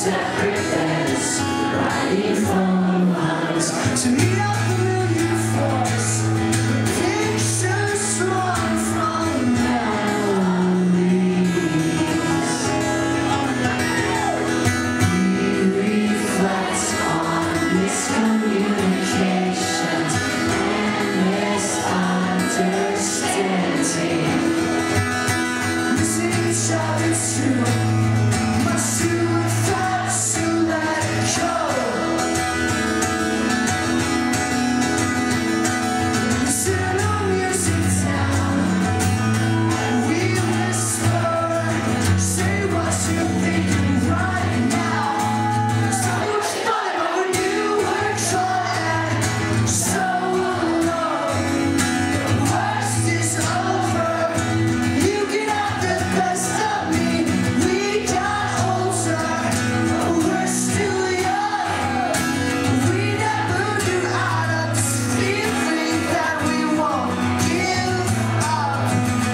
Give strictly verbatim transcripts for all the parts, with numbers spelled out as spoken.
separate beds, writing phone lines to meet up a million force. Pictures drawn from memories. He reflects on miscommunications and misunderstanding. Missing each other too much too fast to let go. Sit on music down, we whisper, say what you're thinking right now. Tell me what you thought about when you were trying so alone. The worst is over, you can have the best of me. We got older, but we're still young. We never knew out of this feeling that we won't give up.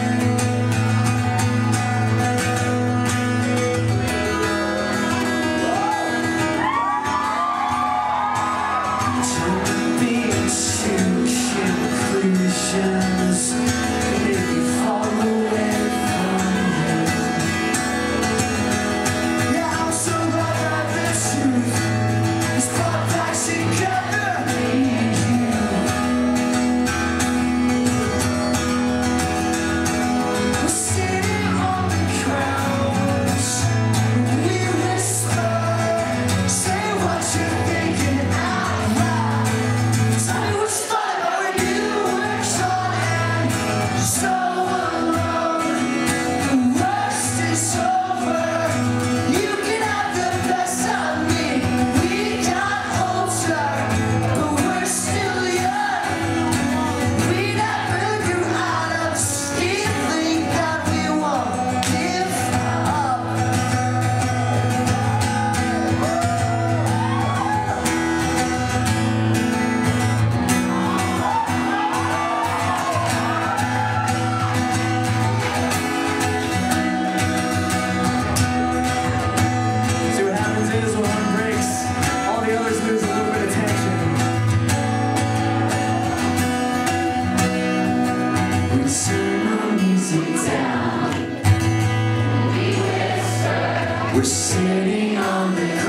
Jumping to conclusions, maybe far away from you. Yeah, I'm so glad that the truth is brought back together, me and you. We're sitting on the grounds, we whisper, say what you're thinking out loud. Tell me what you thought about when you were trying so alone. The worst is over, you can have the best of me. We got older, but we're still young. We never grew out of this feeling that we won't give up. See, what happens is when one breaks, all the others lose a little bit of tension. We turn our music down. We whisper. We're sitting on the